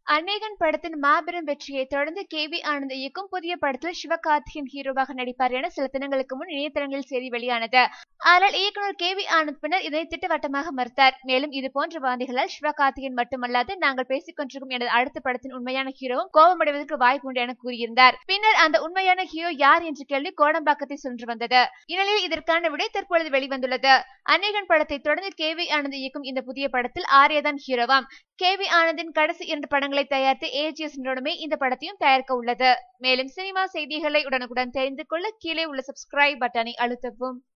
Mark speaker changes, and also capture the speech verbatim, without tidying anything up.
Speaker 1: அநேகன் படத்தின் மாபெரும் வெற்றியை தொடர்ந்து கே வி ஆனந்த் இயக்கும் புதிய படத்தில் சிவகார்த்திகேயன் ஹீரோவாக நடிப்பார் என சில தினங்களுக்கு முன் இணையதளங்களில் செய்தி வெளியானது. ஆனால் இயக்குனர் கே வி ஆனந்த் பின்னர் இதனை திட்டவட்டமாக மறுத்தார். மேலும் இது போன்ற வாந்திகளால் சிவகார்த்திகேயன் மட்டுமல்லாது நாங்கள் பேசிக் கொண்டிருக்கும் எனது அடுத்த படத்தின் உண்மையான ஹீரோவும் கோபமடைவதற்கு வாய்ப்பு உண்டு என கூறியிருந்தார். பின்னர் அந்த உண்மையான ஹீரோ யார் என்ற கேள்வி கோடம்பாக்கத்தை சென்று வந்தது. இந்நிலையில் இதற்கான விடை தற்பொழுது வெளிவந்துள்ளது. அநேகன் படத்தை தொடர்ந்து கே வி ஆனந்த் இயக்கும் இந்த புதிய படத்தில் ஆர்யா தான் ஹீரோவாம். கே வி ஆனந்தின் கடைசி இரண்டு படங்களை தயாரித்து ஏ ஜி எஸ் நிறுவனமே இந்த படத்தையும் தயாரிக்க உள்ளது. மேலும் சினிமா செய்திகளை உடனுக்குடன் தெரிந்து கொள்ள கீழே உள்ள சப்ஸ்கிரைப் பட்டனை அழுத்தவும்.